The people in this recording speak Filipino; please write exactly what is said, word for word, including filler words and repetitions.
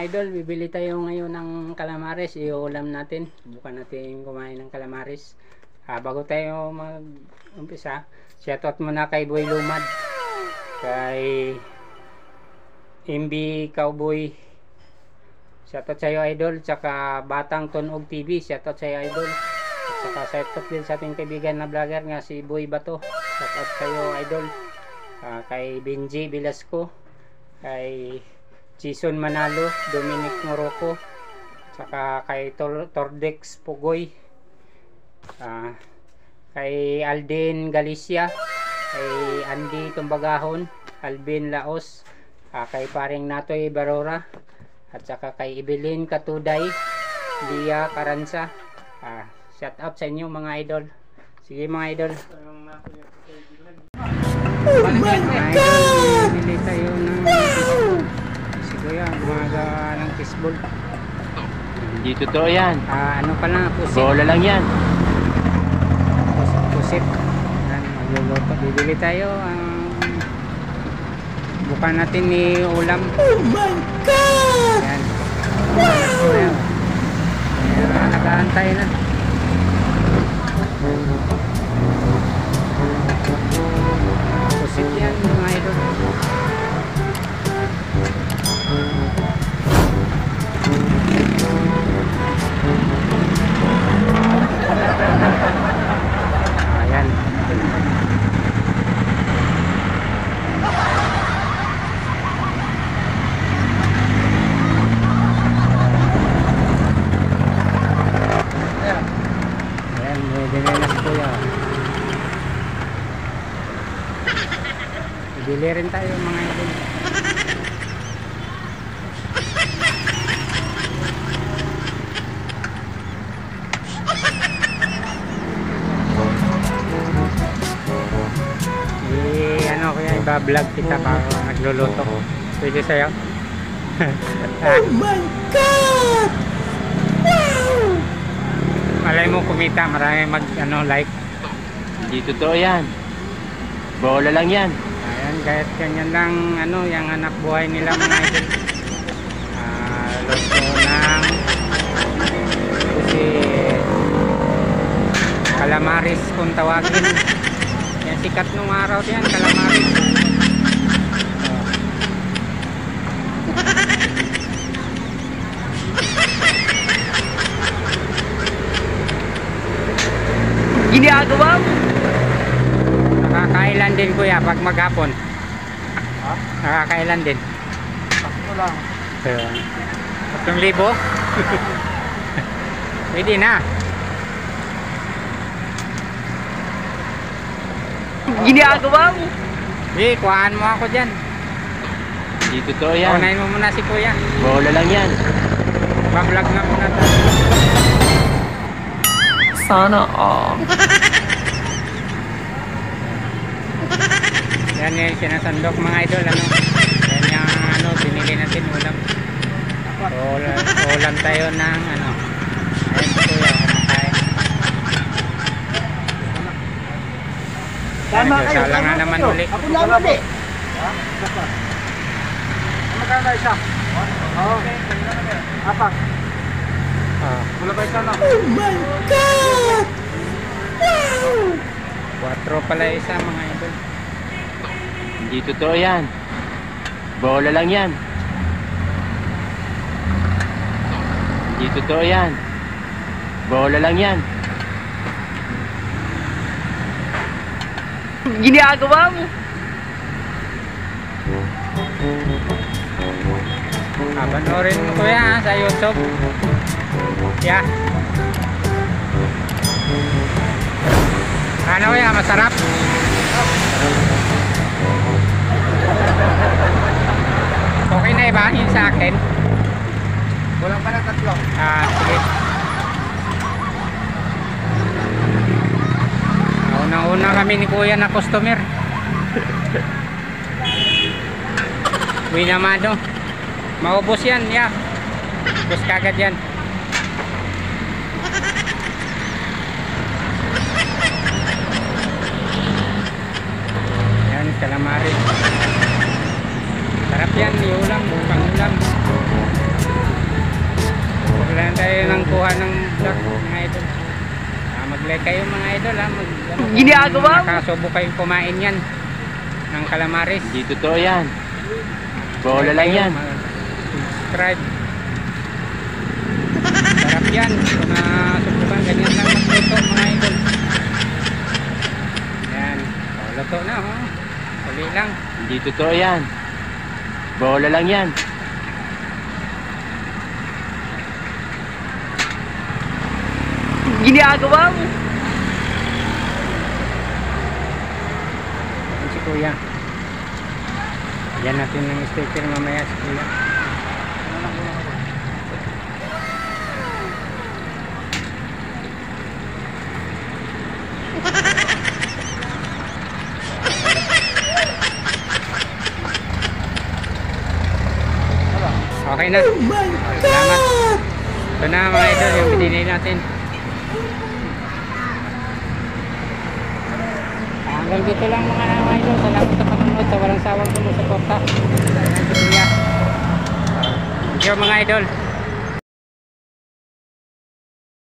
idol, bibili tayo ngayon ng calamares. Iulam natin. Bukan natin kumain ng calamares. Ah, bago tayo mag-umpisa, shoutout muna kay Boy Lumad, kay M B Cowboy. Shoutout sa iyo idol. Tsaka Batang Tunog T V. Shoutout sa iyo idol. At saka shoutout din sa ating kaibigan na vlogger nga si Boy Bato. Shoutout sa iyo idol. Ah, kay Benji Velasco, kay Jason Manalo, Dominic Morocco, saka kay Tor Tordex Pugoy, uh, kay Alden Galicia, kay Andy Tumbagahon, Alvin Laos, uh, kay paring Natoy Barora, at saka kay Evelyn Katuday, Lia Caranza. Uh, shout out sa inyo mga idol. Sige mga idol. Oh my God! Bili tayo ng kuya, gumaga ng fishball. Hindi totoo yan. Ah, ano pala, pusit. Bola lang yan. Pusit, pusit. Yan, magluluto. Bibili tayo ang bukan natin ni ulam. Oh my God! Yan. Wow! Yan, nag-aantay na. Pusit yan, mga idol. Ayan. Ayan, bibili na si kuya. Bibili rin tayo mga idol. Vlog kita bago nagluluto. Pwede sa'yo? Oh my God! Wow! Malay mo kumita, marami mag ano, like. Hindi totoo yan. Bola lang yan. Ayan, kahit ganyan lang ano, yung anak buhay nila mga idol. Ah, luto ng kasi calamares kung tawagin. Yan, sikat nung araw yan, calamares. Ginagawa mo? Nakakailan din kuya pag maghapon. Ha? Nakakailan din. Sakto lang. Tatlong libo? Pwede na. Ginagawa mo? Eh, kuhaan mo ako dyan. Hindi totoo yan. Kunain mo muna si kuya. Bola lang yan. Bablog na muna tayo. Sana all. Yan yung sinasandok mga idol, ano. Yan yung ano, binili natin ulam. Ulam, ulam tayo ng ano. Ayan si kuya, kumakain. Tama kayo. Sala nga naman uli. Ako lang ulit. Magkano na isa? Oo. Apat. Oh, Wala ba isa na? Oh my God! Wow! Quatro pala isa mga idol. Hindi totoo yan. Bola lang yan. Hindi totoo yan. Bola lang yan. Ginagawa mo? Ah, panoorin mo kuya ha, sa YouTube. Yeah. Ano kuya, masarap? Okay na ibahin sa akin. Walang pa na tatlo. Ah, sige. Una-una kami ni kuya na customer. Winamado. Maubos yan, ya. Ubos kagad yan. Yan, calamari. Sarap yan, iulam, pang ulam. Maglaan tayo ng kuha ng vlog mga idol. Ah, mag-like kayo mga idol ha. Mag, ano, kung Ginagawa mo? nakasubo kayong kumain yan ng calamares. Hindi totoo yan. Bola lang yan. Subscribe. Sarap yan. Kung nasubukan, ganyan lang magluto mga idol. Yan. O, luto na oh. Uli lang. Hindi totoo yan. Bola lang yan. Ginagawa mo? Yan si kuya. Yan natin ng sticker mamaya si kuya. Okay na. Oh my Salamat. God! Ito na mga idol yung binili natin. Hanggang dito lang mga idol. Salamat sa panonood sa walang sawang sumusuporta. Thank you mga idol.